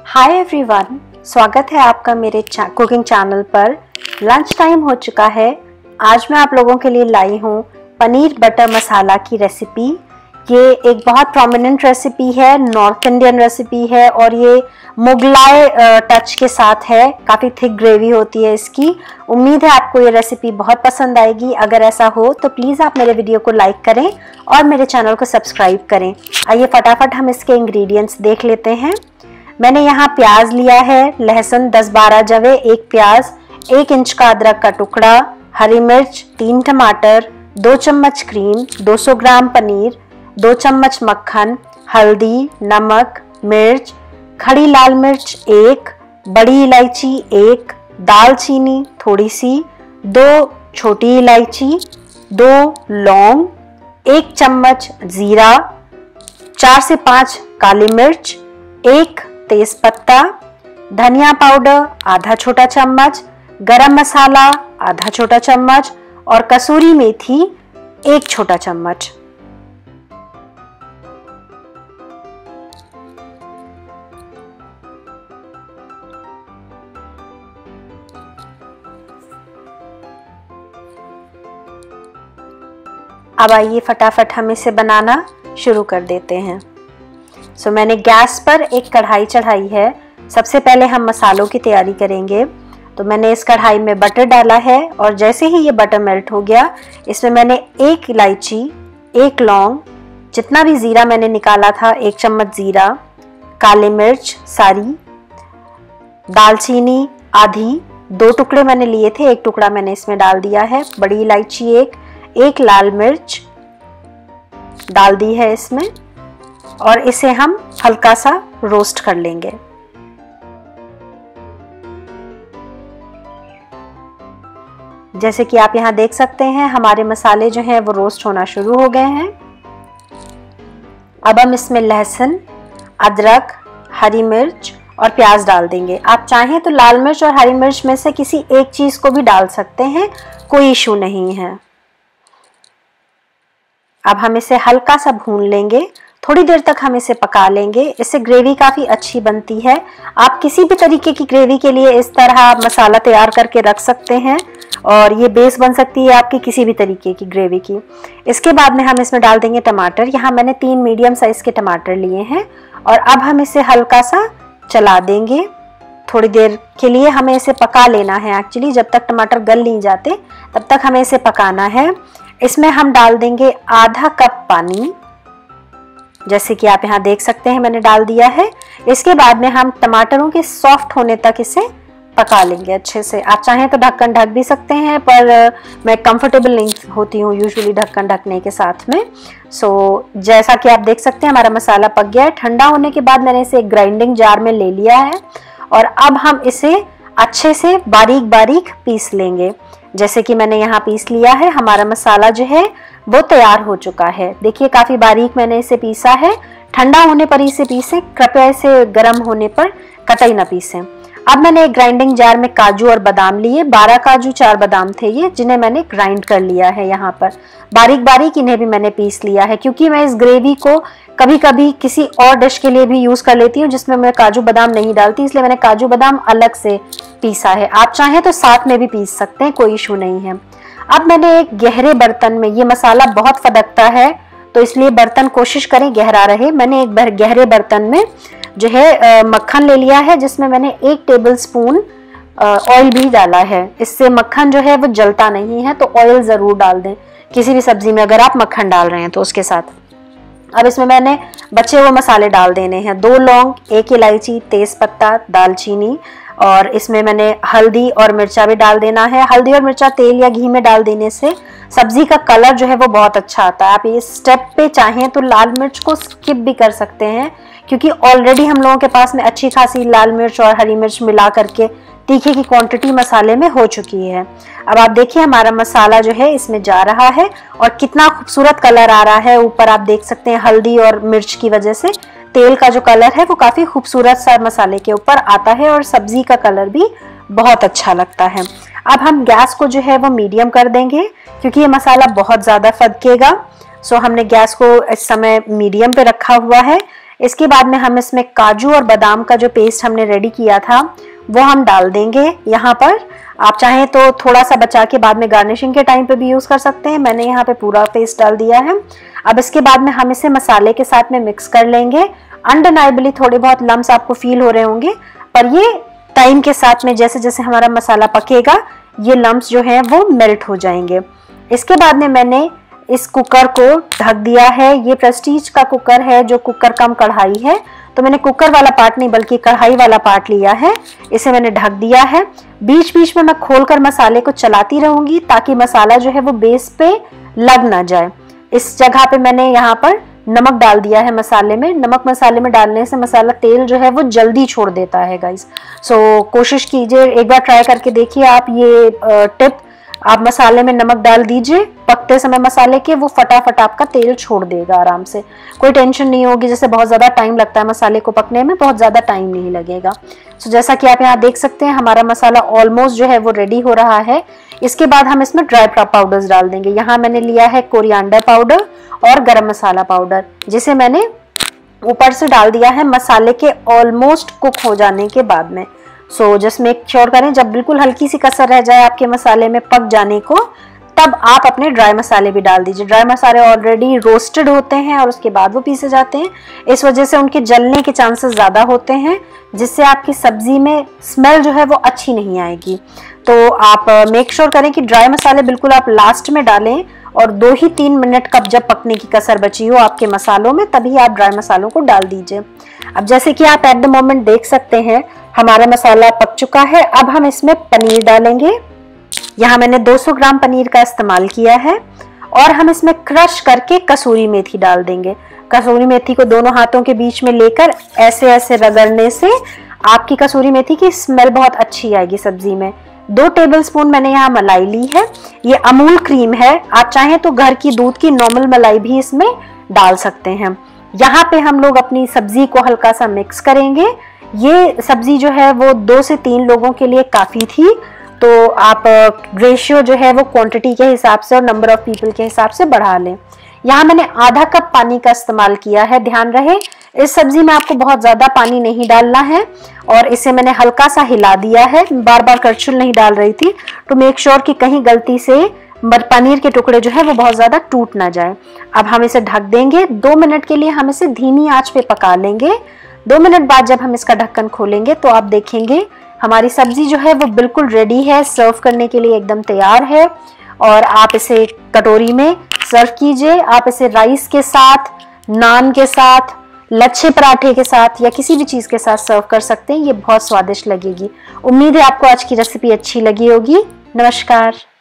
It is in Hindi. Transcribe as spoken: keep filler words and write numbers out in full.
हाय एवरीवन, स्वागत है आपका मेरे चा, कुकिंग चैनल पर। लंच टाइम हो चुका है। आज मैं आप लोगों के लिए लाई हूँ पनीर बटर मसाला की रेसिपी। ये एक बहुत प्रोमिनेंट रेसिपी है, नॉर्थ इंडियन रेसिपी है और ये मुगलाई टच के साथ है। काफ़ी थिक ग्रेवी होती है इसकी। उम्मीद है आपको ये रेसिपी बहुत पसंद आएगी। अगर ऐसा हो तो प्लीज़ आप मेरे वीडियो को लाइक करें और मेरे चैनल को सब्सक्राइब करें। आइए फटाफट हम इसके इंग्रेडिएंट्स देख लेते हैं। मैंने यहाँ प्याज लिया है, लहसुन दस बारह जवे, एक प्याज, एक इंच का अदरक का टुकड़ा, हरी मिर्च, तीन टमाटर, दो चम्मच क्रीम, दो सौ ग्राम पनीर, दो चम्मच मक्खन, हल्दी, नमक, मिर्च, खड़ी लाल मिर्च एक, बड़ी इलायची एक, दालचीनी थोड़ी सी, दो छोटी इलायची, दो लौंग, एक चम्मच जीरा, चार से पाँच काली मिर्च, एक तेज पत्ता, धनिया पाउडर आधा छोटा चम्मच, गरम मसाला आधा छोटा चम्मच और कसूरी मेथी एक छोटा चम्मच। अब आइए फटाफट हम इसे बनाना शुरू कर देते हैं। सो so, मैंने गैस पर एक कढ़ाई चढ़ाई है। सबसे पहले हम मसालों की तैयारी करेंगे। तो मैंने इस कढ़ाई में बटर डाला है और जैसे ही ये बटर मेल्ट हो गया, इसमें मैंने एक इलायची, एक लौंग, जितना भी जीरा मैंने निकाला था एक चम्मच जीरा, काली मिर्च सारी, दालचीनी आधी, दो टुकड़े मैंने लिए थे, एक टुकड़ा मैंने इसमें डाल दिया है, बड़ी इलायची एक, एक लाल मिर्च डाल दी है इसमें और इसे हम हल्का सा रोस्ट कर लेंगे। जैसे कि आप यहाँ देख सकते हैं हमारे मसाले जो हैं वो रोस्ट होना शुरू हो गए हैं। अब हम इसमें लहसुन, अदरक, हरी मिर्च और प्याज डाल देंगे। आप चाहें तो लाल मिर्च और हरी मिर्च में से किसी एक चीज को भी डाल सकते हैं, कोई इशू नहीं है। अब हम इसे हल्का सा भून लेंगे, थोड़ी देर तक हम इसे पका लेंगे। इससे ग्रेवी काफ़ी अच्छी बनती है। आप किसी भी तरीके की ग्रेवी के लिए इस तरह मसाला तैयार करके रख सकते हैं और ये बेस बन सकती है आपकी किसी भी तरीके की ग्रेवी की। इसके बाद में हम इसमें डाल देंगे टमाटर। यहाँ मैंने तीन मीडियम साइज़ के टमाटर लिए हैं और अब हम इसे हल्का सा चला देंगे। थोड़ी देर के लिए हमें इसे पका लेना है। एक्चुअली जब तक टमाटर गल नहीं जाते तब तक हमें इसे पकाना है। इसमें हम डाल देंगे आधा कप पानी, जैसे कि आप यहाँ देख सकते हैं मैंने डाल दिया है। इसके बाद में हम टमाटरों के सॉफ्ट होने तक इसे पका लेंगे अच्छे से। आप चाहें तो ढक्कन ढक भी सकते हैं, पर मैं कंफर्टेबल नहीं होती हूँ यूजुअली ढक्कन ढकने के साथ में। सो जैसा कि आप देख सकते हैं हमारा मसाला पक गया है। ठंडा होने के बाद मैंने इसे एक ग्राइंडिंग जार में ले लिया है और अब हम इसे अच्छे से बारीक बारीक पीस लेंगे। जैसे कि मैंने यहाँ पीस लिया है। हमारा मसाला जो है वो तैयार हो चुका है। देखिए काफ़ी बारीक मैंने इसे पीसा है। ठंडा होने पर इसे पीसें, कृपया इसे गर्म होने पर कतई ना पीसें। अब मैंने एक ग्राइंडिंग जार में काजू और बादाम लिए। बारह काजू चार बादाम थे ये, जिन्हें मैंने ग्राइंड कर लिया है। यहाँ पर बारीक बारीक इन्हें भी मैंने पीस लिया है, क्योंकि मैं इस ग्रेवी को कभी कभी किसी और डिश के लिए भी यूज़ कर लेती हूँ जिसमें मैं काजू बादाम नहीं डालती, इसलिए मैंने काजू बादाम अलग से पीसा है। आप चाहें तो साथ में भी पीस सकते हैं, कोई इशू नहीं है। अब मैंने एक गहरे बर्तन में, ये मसाला बहुत फदकता है तो इसलिए बर्तन कोशिश करें गहरा रहे। मैंने एक गहरे बर्तन में जो है मक्खन ले लिया है, जिसमें मैंने एक टेबल स्पून ऑयल भी डाला है। इससे मक्खन जो है वो जलता नहीं है, तो ऑयल ज़रूर डाल दें किसी भी सब्जी में अगर आप मक्खन डाल रहे हैं तो उसके साथ। अब इसमें मैंने बचे हुए मसाले डाल देने हैं। दो लौंग, एक इलायची, तेज पत्ता, दालचीनी और इसमें मैंने हल्दी और मिर्चा भी डाल देना है। हल्दी और मिर्चा तेल या घी में डाल देने से सब्जी का कलर जो है वो बहुत अच्छा आता है। आप इस स्टेप पे चाहें तो लाल मिर्च को स्किप भी कर सकते हैं, क्योंकि ऑलरेडी हम लोगों के पास में अच्छी खासी लाल मिर्च और हरी मिर्च मिला करके तीखे की क्वांटिटी मसाले में हो चुकी है। अब आप देखिए हमारा मसाला जो है इसमें जा रहा है और कितना खूबसूरत कलर आ रहा है। ऊपर आप देख सकते हैं हल्दी और मिर्च की वजह से तेल का जो कलर है वो काफ़ी खूबसूरत सा मसाले के ऊपर आता है और सब्जी का कलर भी बहुत अच्छा लगता है। अब हम गैस को जो है वो मीडियम कर देंगे, क्योंकि ये मसाला बहुत ज़्यादा फदकेगा। सो हमने गैस को इस समय मीडियम पे रखा हुआ है। इसके बाद में हम इसमें काजू और बादाम का जो पेस्ट हमने रेडी किया था वो हम डाल देंगे यहाँ पर। आप चाहें तो थोड़ा सा बचा के बाद में गार्निशिंग के टाइम पे भी यूज कर सकते हैं। मैंने यहाँ पे पूरा पेस्ट डाल दिया है। अब इसके बाद में हम इसे मसाले के साथ में मिक्स कर लेंगे। अनडिनाइबली थोड़े बहुत लम्स आपको फील हो रहे होंगे, पर ये टाइम के साथ में जैसे जैसे हमारा मसाला पकेगा ये लम्स जो है वो मेल्ट हो जाएंगे। इसके बाद में मैंने इस कुकर को ढक दिया है। ये प्रेस्टीज का कुकर है जो कुकर कम कढ़ाई है, तो मैंने कुकर वाला पार्ट नहीं बल्कि कढ़ाई वाला पार्ट लिया है। इसे मैंने ढक दिया है। बीच बीच में मैं खोलकर मसाले को चलाती रहूंगी ताकि मसाला जो है वो बेस पे लग ना जाए। इस जगह पे मैंने यहाँ पर नमक डाल दिया है मसाले में। नमक मसाले में डालने से मसाला तेल जो है वो जल्दी छोड़ देता है गाइस। सो कोशिश कीजिए, एक बार ट्राई करके देखिए आप ये टिप। आप मसाले में नमक डाल दीजिए पकते समय मसाले के, वो फटाफट आपका तेल छोड़ देगा आराम से। कोई टेंशन नहीं होगी। जैसे बहुत ज़्यादा टाइम लगता है मसाले को पकने में, बहुत ज़्यादा टाइम नहीं लगेगा। सो जैसा कि आप यहाँ देख सकते हैं हमारा मसाला ऑलमोस्ट जो है वो रेडी हो रहा है। इसके बाद हम इसमें ड्राई पाउडर्स डाल देंगे। यहाँ मैंने लिया है कोरिएंडर पाउडर और गरम मसाला पाउडर, जिसे मैंने ऊपर से डाल दिया है मसाले के ऑलमोस्ट कुक हो जाने के बाद में। सो जस्ट मेक श्योर करें जब बिल्कुल हल्की सी कसर रह जाए आपके मसाले में पक जाने को, तब आप अपने ड्राई मसाले भी डाल दीजिए। ड्राई मसाले ऑलरेडी रोस्टेड होते हैं और उसके बाद वो पीसे जाते हैं, इस वजह से उनके जलने के चांसेस ज़्यादा होते हैं, जिससे आपकी सब्जी में स्मेल जो है वो अच्छी नहीं आएगी। तो आप मेक श्योर करें कि ड्राई मसाले बिल्कुल आप लास्ट में डालें और दो ही तीन मिनट कब जब पकने की कसर बची हो आपके मसालों में तभी आप ड्राई मसालों को डाल दीजिए। अब जैसे कि आप एट द मोमेंट देख सकते हैं हमारा मसाला पक चुका है। अब हम इसमें पनीर डालेंगे। यहाँ मैंने दो सौ ग्राम पनीर का इस्तेमाल किया है और हम इसमें क्रश करके कसूरी मेथी डाल देंगे। कसूरी मेथी को दोनों हाथों के बीच में लेकर ऐसे ऐसे रगड़ने से आपकी कसूरी मेथी की स्मेल बहुत अच्छी आएगी सब्जी में। दो टेबलस्पून मैंने यहाँ मलाई ली है। ये अमूल क्रीम है, आप चाहें तो घर की दूध की नॉर्मल मलाई भी इसमें डाल सकते हैं। यहाँ पे हम लोग अपनी सब्जी को हल्का सा मिक्स करेंगे। ये सब्जी जो है वो दो से तीन लोगों के लिए काफ़ी थी, तो आप रेशियो जो है वो क्वांटिटी के हिसाब से और नंबर ऑफ पीपल के हिसाब से बढ़ा लें। यहाँ मैंने आधा कप पानी का इस्तेमाल किया है। ध्यान रहे इस सब्जी में आपको बहुत ज़्यादा पानी नहीं डालना है। और इसे मैंने हल्का सा हिला दिया है, बार बार करछुल नहीं डाल रही थी टू मेक श्योर कि कहीं गलती से पनीर के टुकड़े जो है वो बहुत ज़्यादा टूट ना जाए। अब हम इसे ढक देंगे। दो मिनट के लिए हम इसे धीमी आंच पे पका लेंगे। दो मिनट बाद जब हम इसका ढक्कन खोलेंगे तो आप देखेंगे हमारी सब्जी जो है वो बिल्कुल रेडी है, सर्व करने के लिए एकदम तैयार है। और आप इसे कटोरी में सर्व कीजिए। आप इसे राइस के साथ, नान के साथ, लच्छे पराठे के साथ या किसी भी चीज़ के साथ सर्व कर सकते हैं। ये बहुत स्वादिष्ट लगेगी। उम्मीद है आपको आज की रेसिपी अच्छी लगी होगी। नमस्कार।